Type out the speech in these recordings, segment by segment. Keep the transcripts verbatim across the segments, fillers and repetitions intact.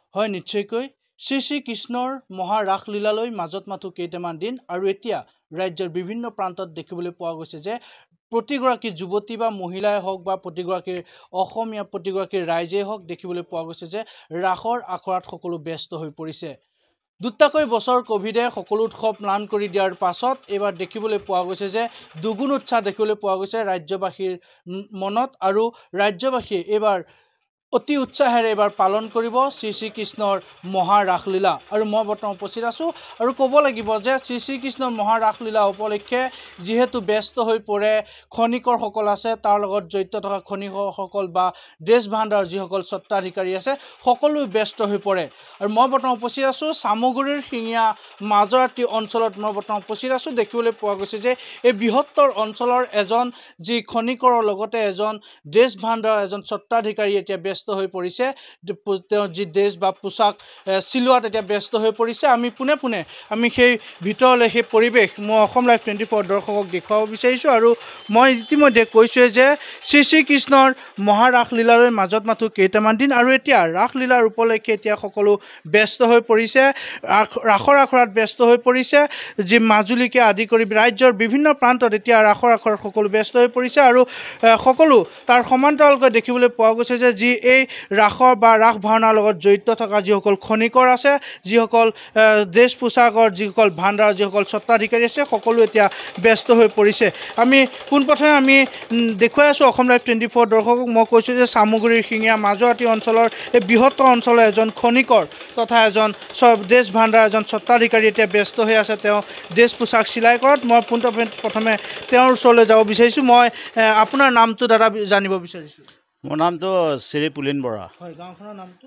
হয় নিশ্চয়কৈ শ্ৰী শ্ৰী কৃষ্ণৰ মহাৰাস লীলালৈ মাজত মাথো কেইটামান দিন আৰু এতিয়া ৰাজ্যৰ বিভিন্ন প্ৰান্তত দেখিবলৈ পোৱা গৈছে যে প্ৰতিগৰাকী যুৱতী বা মহিলাই হওক বা প্ৰতিগৰাকী অসমীয়া প্ৰতিগৰাকী ৰাইজেই হওক দেখিবলৈ পোৱা গৈছে যে ৰাসৰ আখৰাত সকলো ব্যস্ত হৈ পৰিছে দুটাকৈ বছৰ কোভিডে সকলো উৎসৱ ম্লান কৰি দিয়াৰ পাছত এবাৰ দেখিবলৈ পোৱা গৈছে যে দুগুণ উৎসাহ দেখিবলৈ পোৱা গৈছে ৰাজ্যবাসীৰ মনত আৰু ৰাজ্যবাসীয়ে এবাৰ অতি উৎসাহেৰে এবাৰ পালন কৰিব শ্ৰী শ্ৰী কৃষ্ণৰ মহাৰাসলীলা আৰু মই বৰ্তমান উপস্থিত আছোঁ আৰু ক'ব লাগিব যে শ্ৰী শ্ৰী কৃষ্ণৰ মহাৰাসলীলা উপলক্ষে যিহেতু ব্যস্ত হৈ পৰে খনিকৰসকল আছে তাৰ লগত জড়িত থকা খনিকৰসকল বা দেশ ভাণ্ডাৰ যিসকল স্বত্বাধিকাৰী আছে সকলো ব্যস্ত হৈ পৰে আৰু মই বৰ্তমান উপস্থিত আছোঁ চামগুৰিৰ শিঙীয়া মাজৰাতি অঞ্চলত মই বৰ্তমান উপস্থিত আছোঁ দেখিবলৈ পোৱা গৈছে যে এই বৃহত্তৰ অঞ্চলৰ এজন যি খনিকৰৰ লগতে এজন দেশ ভাণ্ডাৰ এজন স্বত্বাধিকাৰী এতিয়া ব্যস্ত হৈ পৰিছে তেওঁ যি ড্ৰেছ বা পোছাক চিলোৱাত এতিয়া ব্যস্ত হৈ পৰিছে আমি পোনে পোনে আমি সেই ভিতৰলৈ সেই পৰিৱেশ মই অসম লাইভ টুৱেণ্টি ফ'ৰ দৰ্শকক দেখুৱাব বিচাৰিছোঁ আৰু মই ইতিমধ্যে কৈছোঁৱে যে শ্ৰী শ্ৰী কৃষ্ণৰ মহাৰাস লীলালৈ মাজত মাথো কেইটামান দিন আৰু এতিয়া ৰাসলীলাৰ উপলক্ষে এতিয়া সকলো ব্যস্ত হৈ পৰিছে ৰাসৰ আখৰাত ব্যস্ত হৈ পৰিছে যি মাজুলীকে আদি কৰি ৰাজ্যৰ বিভিন্ন প্ৰান্তত এতিয়া ৰাসৰ আখৰাত সকলো ব্যস্ত হৈ পৰিছে আৰু সকলো তাৰ সমান্তৰালকৈ দেখিবলৈ পোৱা গৈছে যে যি এই ৰাসৰ বা ৰাস ভাওনাৰ লগত জড়িত থকা যিসকল খনিকৰ আছে যিসকল ড্ৰেছ পোছাকৰ যিসকল ভাণ্ডাৰ যিসকল স্বত্বাধিকাৰী আছে সকলো এতিয়া ব্যস্ত হৈ পৰিছে আমি পোনপ্ৰথমে আমি দেখুৱাই আছোঁ অসম লাইভ টুৱেণ্টি ফ'ৰ দৰ্শকক মই কৈছোঁ যে চামগুৰিৰ শিঙীয়া মাজুৱাতি অঞ্চলৰ এই বৃহত্তৰ অঞ্চলৰ এজন খনিকৰ তথা এজন ড্ৰেছ ভাণ্ডাৰ এজন স্বত্বাধিকাৰী এতিয়া ব্যস্ত হৈ আছে তেওঁ ড্ৰেছ পোছাক চিলাই কৰাত মই পোনপ্ৰথমে প্ৰথমে তেওঁৰ ওচৰলৈ যাব বিচাৰিছোঁ মই আপোনাৰ নামটো দাদা জানিব বিচাৰিছোঁ মোৰ নামটো শ্ৰী পুলিন বৰা হয় গাঁওখনৰ নামটো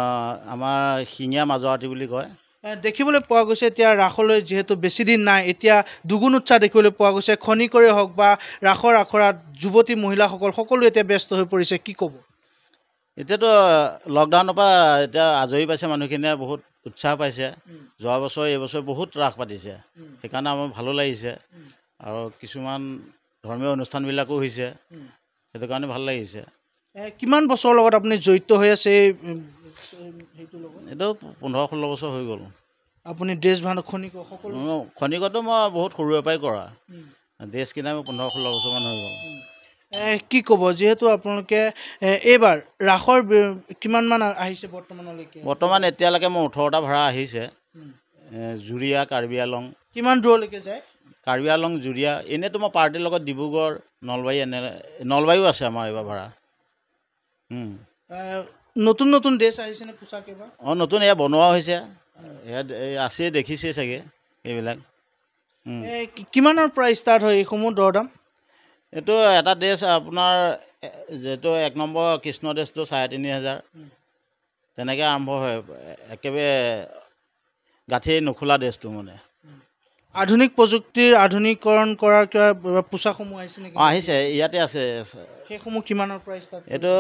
আমাৰ শিঙীয়া মাজুৱাতি বুলি কয় দেখিবলৈ পোৱা গৈছে এতিয়া ৰাসলৈ যিহেতু বেছি দিন নাই এতিয়া দুগুণ উৎসাহ দেখিবলৈ পোৱা গৈছে খনিকৰে হওক বা ৰাসৰ আখৰাত যুৱতী মহিলাসকল সকলো এতিয়া ব্যস্ত হৈ পৰিছে কি ক'ব এতিয়াতো লকডাউনৰ পৰা এতিয়া আজৰি পাইছে মানুহখিনিয়ে বহুত উৎসাহ পাইছে যোৱা বছৰ এইবছৰ বহুত ৰাস পাতিছে সেইকাৰণে আমাৰ ভালো লাগিছে আৰু কিছুমান ধৰ্মীয় অনুষ্ঠানবিলাকো হৈছে সেইটো কাৰণে ভাল লাগিছে কিমান বছৰৰ লগত আপুনি জড়িত হৈ আছে এইটো পোন্ধৰ ষোল্ল বছৰ হৈ গ'ল আপুনি ড্ৰেছ ভাণ্ডাৰ খনিক সকলো খনিকতো মই বহুত সৰুৰে পৰাই কৰা ড্ৰেছ কিনা মই পোন্ধৰ ষোল্ল বছৰমান হৈ গ'ল কি ক'ব যিহেতু আপোনালোকে এইবাৰ ৰাসৰ কিমানমান আহিছে বৰ্তমানলৈকে বৰ্তমান এতিয়ালৈকে মোৰ ওঠৰটা ভাড়া আহিছে জুৰিয়া কাৰ্বি আলং কিমান দূৰলৈকে যায় কাৰ্বি আলং জুৰিয়া এনেইতো মই পাৰ্টিৰ লগত ডিব্ৰুগড় নলবাৰী এনে নলবাৰীও আছে আমাৰ এইবাৰ ভাড়া নতুন নতুন ড্ৰেছ আহিছে নে পোছাক এইবাৰ অঁ নতুন এয়া বনোৱা হৈছে ইয়াত আছে দেখিছেই চাগে এইবিলাক কিমানৰ পৰা ষ্টাৰ্ট হয় এইসমূহ দৰদাম এইটো এটা ড্ৰেছ আপোনাৰ যিহেতু এক নম্বৰ কৃষ্ণ ড্ৰেছটো চাৰে তিনি হাজাৰ তেনেকৈ আৰম্ভ হয় একেবাৰে গাঁঠি নোখোলা ড্ৰেছটো মানে আধুনিক প্ৰযুক্তিৰ আধুনিকৰণ কৰাৰ কিবা পোছাকসমূহ আহিছে নেকি অঁ আহিছে ইয়াতে আছে সেইসমূহ কিমানৰ পৰা ষ্টাৰ্ট এইটো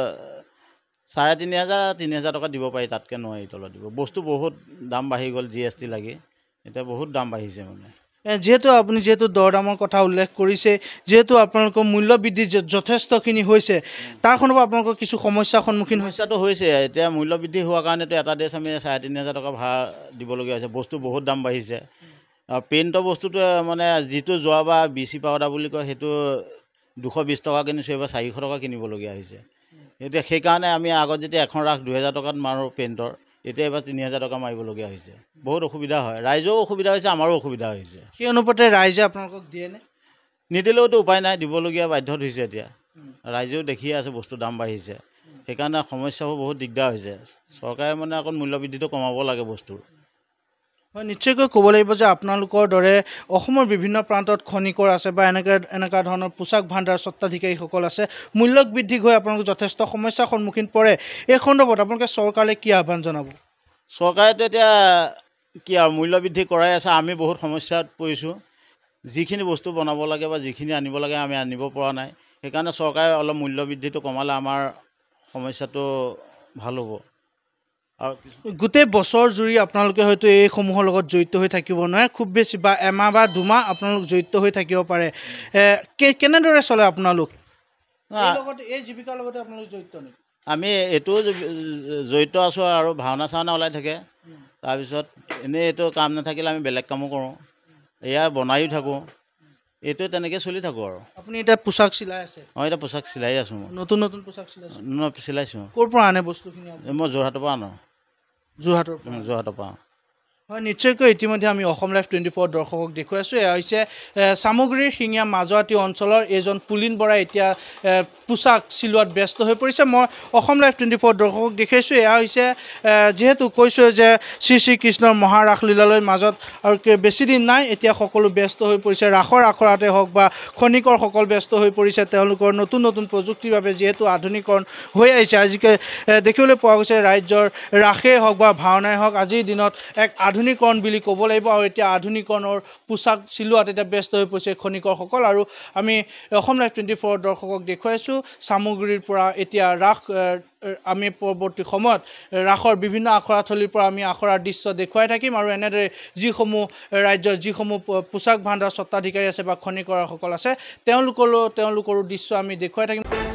চাৰে তিনি হাজাৰ তিনি হাজাৰ টকা দিব পাৰি তাতকৈ নোৱাৰি তলত দিব বস্তু বহুত দাম বাঢ়ি গ'ল জি এছ টি লাগি এতিয়া বহুত দাম বাঢ়িছে মানে যিহেতু আপুনি যিহেতু দৰদামৰ কথা উল্লেখ কৰিছে যিহেতু আপোনালোকৰ মূল্য বৃদ্ধি যথেষ্টখিনি হৈছে তাৰখনৰ পৰা আপোনালোকৰ কিছু সমস্যাৰ সন্মুখীন সমস্যাটো হৈছে এতিয়া মূল্য বৃদ্ধি হোৱাৰ কাৰণেতো এটা ড্ৰেছ আমি চাৰে তিনি হাজাৰ টকা ভাড়া দিবলগীয়া হৈছে বস্তু বহুত দাম বাঢ়িছে আৰু পেইণ্টৰ বস্তুটো মানে যিটো যোৱা বা বি চি পাউডাৰ বুলি কয় সেইটো দুশ বিছ টকা কিনিছোঁ এইবাৰ চাৰিশ টকা কিনিবলগীয়া হৈছে এতিয়া সেইকাৰণে আমি আগত যেতিয়া এখন ৰাস দুহেজাৰ টকাত মাৰোঁ পেইণ্টৰ এতিয়া এবাৰ তিনি হাজাৰ টকা মাৰিবলগীয়া হৈছে বহুত অসুবিধা হয় ৰাইজৰো অসুবিধা হৈছে আমাৰো অসুবিধা হৈছে সেই অনুপাতে ৰাইজে আপোনালোকক দিয়েনে নিদিলেওতো উপায় নাই দিবলগীয়া বাধ্যত হৈছে এতিয়া ৰাইজেও দেখিয়ে আছে বস্তু দাম বাঢ়িছে সেইকাৰণে সমস্যাবোৰ বহুত দিগদাৰ হৈছে চৰকাৰে মানে অকণ মূল্য বৃদ্ধিটো কমাব লাগে বস্তুৰ হয় নিশ্চয়কৈ ক'ব লাগিব যে আপোনালোকৰ দৰে অসমৰ বিভিন্ন প্ৰান্তত খনিকৰ আছে বা এনেকৈ এনেকুৱা ধৰণৰ পোছাক ভাণ্ডাৰ স্বত্বাধিকাৰীসকল আছে মূল্য বৃদ্ধি হৈ আপোনালোক যথেষ্ট সমস্যাৰ সন্মুখীন পৰে এই সন্দৰ্ভত আপোনালোকে চৰকাৰলৈ কি আহ্বান জনাব চৰকাৰেতো এতিয়া কি আৰু মূল্য বৃদ্ধি কৰাই আছে আমি বহুত সমস্যাত পৰিছোঁ যিখিনি বস্তু বনাব লাগে বা যিখিনি আনিব লাগে আমি আনিব পৰা নাই সেইকাৰণে চৰকাৰে অলপ মূল্য বৃদ্ধিটো কমালে আমাৰ সমস্যাটো ভাল হ'ব আৰু গোটেই বছৰ জুৰি আপোনালোকে হয়তো এইসমূহৰ লগত জড়িত হৈ থাকিব নোৱাৰে খুব বেছি বা এমাহ বা দুমাহ আপোনালোক জড়িত হৈ থাকিব পাৰে কেনেদৰে চলে আপোনালোক লগত এই জীৱিকাৰ লগতে আপোনালোক জড়িত নেকি আমি এইটো জড়িত আছোঁ আৰু ভাওনা চাওনা ওলাই থাকে তাৰপিছত এনেই এইটো কাম নাথাকিলে আমি বেলেগ কামো কৰোঁ এয়া বনায়ো থাকোঁ এইটো তেনেকৈ চলি থাকোঁ আৰু আপুনি এতিয়া পোচাক চিলাই আছে মই এতিয়া পোচাক চিলাই আছোঁ মই নতুন নতুন পোচাক চিলাইছোঁ চিলাইছোঁ ক'ৰ পৰা আনে বস্তুখিনি মই যোৰহাটৰ পৰা আনো যোৰহাটৰ পৰা যোৰহাটৰ পৰা হয় নিশ্চয়কৈ ইতিমধ্যে আমি অসম লাইভ টুৱেণ্টি ফ'ৰ দৰ্শকক দেখুৱাই আছোঁ এয়া হৈছে চামগুৰিৰ শিঙীয়া মাজুৱাটী অঞ্চলৰ এজন পুলিন বৰাই এতিয়া পোচাক চিলোৱাত ব্যস্ত হৈ পৰিছে মই অসম লাইভ টুৱেণ্টি ফ'ৰ দৰ্শকক দেখাইছোঁ এয়া হৈছে যিহেতু কৈছোঁ যে শ্ৰী শ্ৰীকৃষ্ণৰ মহাৰাস লীলালৈ মাজত আৰু বেছি দিন নাই এতিয়া সকলো ব্যস্ত হৈ পৰিছে ৰাসৰ আখৰাতে হওক বা খনিকৰসকল ব্যস্ত হৈ পৰিছে তেওঁলোকৰ নতুন নতুন প্ৰযুক্তিৰ বাবে যিহেতু আধুনিকৰণ হৈ আহিছে আজিকালি দেখিবলৈ পোৱা গৈছে ৰাজ্যৰ ৰাসেই হওক বা ভাওনাই হওক আজিৰ দিনত এক আধুনিকৰণ বুলি ক'ব লাগিব আৰু এতিয়া আধুনিকৰণৰ পোচাক চিলোৱাত এতিয়া ব্যস্ত হৈ পৰিছে খনিকৰসকল আৰু আমি অসম লাইভ টুৱেণ্টি ফ'ৰ দৰ্শকক দেখুৱাইছোঁ চামগুৰিৰ পৰা এতিয়া ৰাস আমি পৰৱৰ্তী সময়ত ৰাসৰ বিভিন্ন আখৰাথলীৰ পৰা আমি আখৰাৰ দৃশ্য দেখুৱাই থাকিম আৰু এনেদৰে যিসমূহ ৰাজ্যৰ যিসমূহ পোচাক ভাণ্ডাৰ স্বত্বাধিকাৰী আছে বা খনিকৰসকল আছে তেওঁলোকৰো তেওঁলোকৰো দৃশ্য আমি দেখুৱাই থাকিম